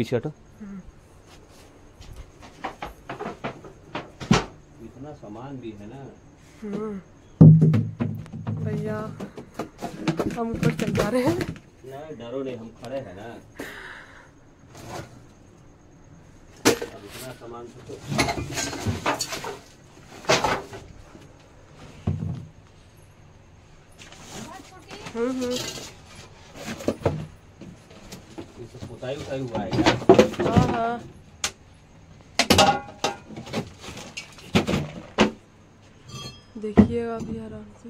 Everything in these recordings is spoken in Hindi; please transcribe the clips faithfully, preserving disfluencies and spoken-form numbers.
पीछे हटो। इतना सामान भी है ना भैया, हम ऊपर चल जा रहे हैं। नहीं डरो नहीं, हम खड़े हैं ना। अब इतना सामान तो हम्म हम्म पुताई उताई हुआ है क्या? हाँ हाँ। देखिएगा अभी आराम से।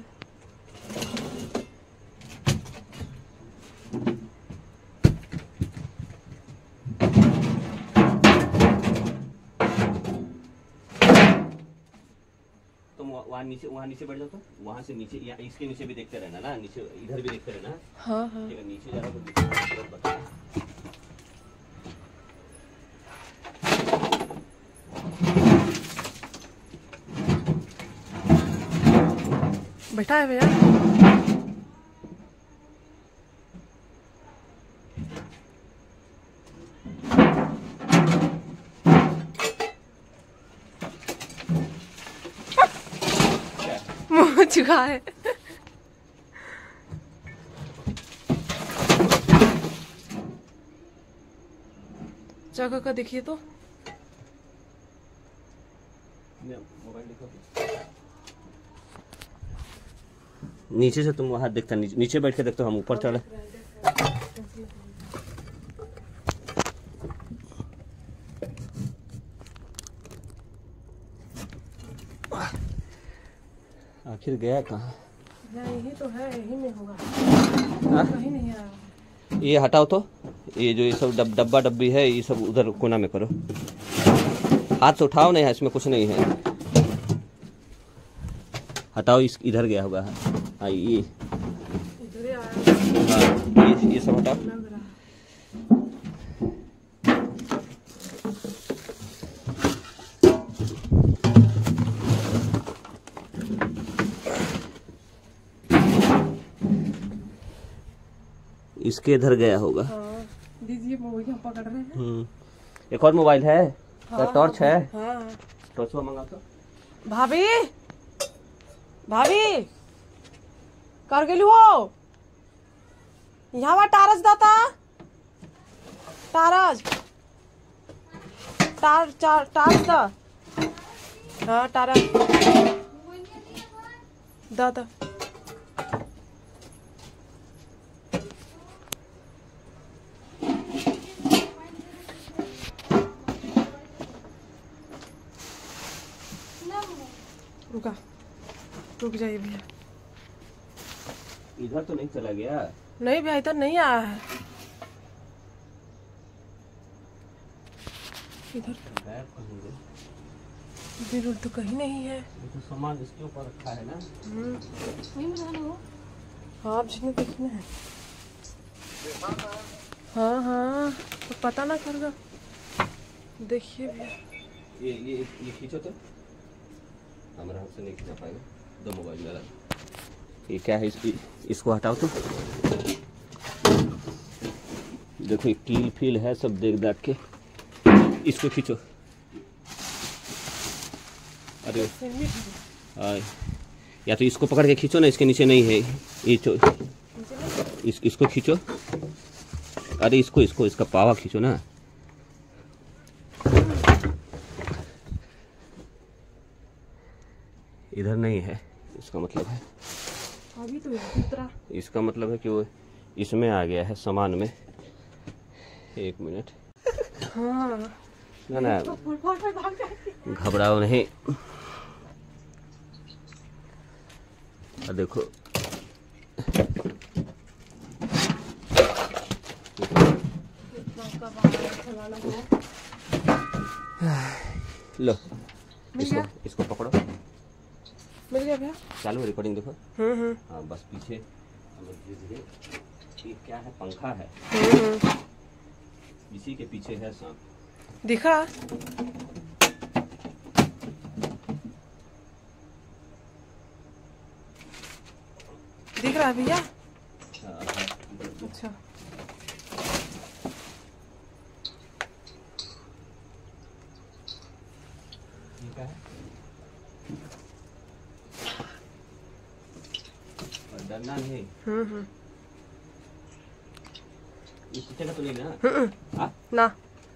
तुम वहाँ नीचे वहाँ नीचे बैठ जाओ, तो वहाँ से नीचे या इसके नीचे भी देखते रहना ना, नीचे इधर भी देखते रहना। हाँ हाँ। ठीक है, नीचे जा रहा हो तो बता। बैठा है भैया। मुँह चुका है। जगह का देखिए तो। मोबाइल देखो। नीचे से तुम वहां देखता, नीचे, नीचे बैठ के देखते हो, हम ऊपर चढ़े। आखिर गया कहाँ? यही तो है, यही में होगा। कहीं नहीं आया। ये हटाओ तो, ये जो ये सब डब, डब्बा डब्बी है, ये सब उधर कोना में करो। हाथ से उठाओ नहीं है, इसमें कुछ नहीं है। हटाओ, इस इधर गया होगा। हाँ ये इधर आया। हाँ ये ये सब हटाओ। लग रहा है। इसके इधर गया होगा। हाँ, दीजिए मोबाइल हम पकड़ रहे हैं। हम्म, एक और मोबाइल है? हाँ, टॉर्च है? हाँ हाँ। टॉर्च मंगा तो। भाभी, भाभी कर गेलू हो? यहाँ बा टारज दाता, टारज टार चार टारज दा। हाँ टारज दादा। रुका, रुक जाइए भैया। इधर तो नहीं चला गया? नहीं भैया, इधर नहीं आया है। इधर तो तो कहीं नहीं है। तो सामान इसके ऊपर रखा है ना। हाँ अब जिसने देखना है। हाँ हाँ तो पता ना करेगा। देखिए भैया, ये ये ये खींचो तो, हमारे हाथ से नहीं खींचा पाएगा। दो मोबाइल मेरा। ये क्या है? इस, इसको हटाओ तो। देखो ये कील फील है सब देख दाख के। इसको खींचो। अरे आ, या तो इसको पकड़ के खींचो ना, इसके नीचे नहीं है ये। तो इस, इसको खींचो। अरे इसको इसको इसका पावा खींचो ना। इधर नहीं है, इसका मतलब है अभी तो उतरा। इसका मतलब है कि वो इसमें आ गया है सामान में। एक मिनट। हाँ ना ना घबराओ नहीं। और देखो लो, इसको इसको पकड़ो। मिल गया भैया। चालू रिकॉर्डिंग देखो। हम्म हम्म। हाँ बस पीछे। ये क्या है? पंखा है। हम्म। इसी के पीछे है सांप। दिखा? दिख रहा है भैया? अच्छा है और डरना नहीं। हम्म हम्म इस जगह तो नहीं ना? हम्म, हाँ? ना।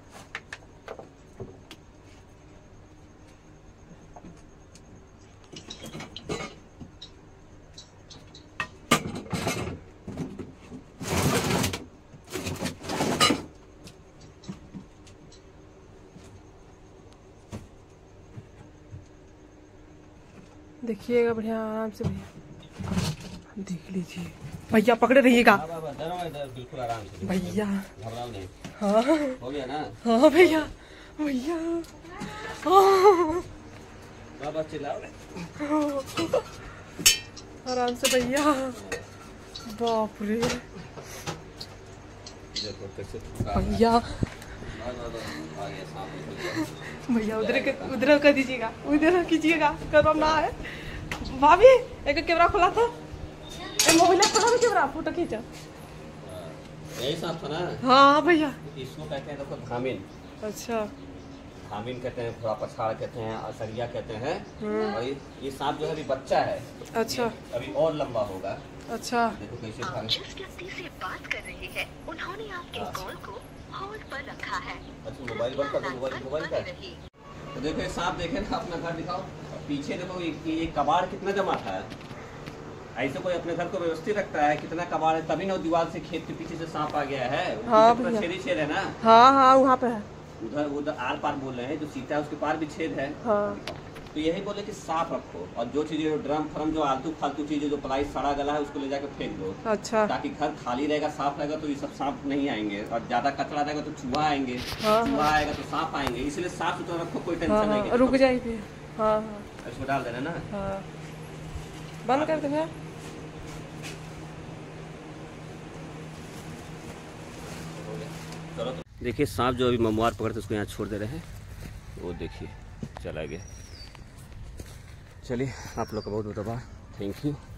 देखिएगा बढ़िया आराम से भैया, देख लीजिए भैया, पकड़े रहिएगा बिल्कुल आराम से भैया। घबराओ नहीं। हाँ हो गया ना? हाँ भैया भैया। हाँ। बाबा चिल्लाओ। आराम से भैया। बाप रे भैया। भैया उधर उधर कर दीजिएगा, उधर कीजिएगा, गरम ना है। भाभी एक कैमरा खुला था, मोबाइल खोला भी, कैमरा फोटो खींचा। यही सांप था ना? हाँ भैया। इसको कहते हैं, देखो धामिन। अच्छा। धामिन कहते हैं, थोड़ा पछाड़ कहते हैं, असरिया कहते हैं। और ये, ये सांप जो है अभी बच्चा है। अच्छा। अभी और लंबा होगा। अच्छा। देखो कैसे आप जिस व्यक्ति से बात कर रहे हैं उन्होंने आपकी कॉल को होल्ड पर रखा है। अच्छा, मोबाइल बंद कर दो, मोबाइल मोबाइल का। तो देखो ये सांप देखे ना, अपना घर दिखाओ। पीछे देखो ये, ये कबाड़ कितना जमा था। ऐसे कोई अपने घर को व्यवस्थित रखता है? कितना कबाड़ है, तभी ना दीवार से खेत के पीछे से सांप आ गया है। हाँ भैया। छेद ही छेद है ना? हाँ हाँ वहाँ पे है। उधर उधर आर पार बोल रहे हैं, जो सीता है उसके पार भी छेद है। हाँ। तो यही बोले कि साफ रखो, और जो चीजें ड्रम फ्रम जो आलतू फालतू चीजें जो प्लाई सड़ा गला है उसको ले जाकर फेंक दो। अच्छा। ताकि घर खाली रहेगा, साफ रहेगा, तो ये सब सांप नहीं आएंगे। और ज्यादा कचरा रहेगा तो चूहा आएंगे। हाँ, चूहा आएगा तो सांप आएंगे। इसलिए साफ सुथरा रखो, कोई टेंशन हाँ, नहीं। हाँ, रुक जाइए। हाँ हाँ इसको डाल देना ना। हाँ बंद कर देना। चलो देखिए, सांप जो अभी ममुआर पकड़ते उसको यहाँ छोड़ दे रहे हैं। वो देखिए चला गया। चलिए, आप लोग का बहुत बहुत आभार, थैंक यू।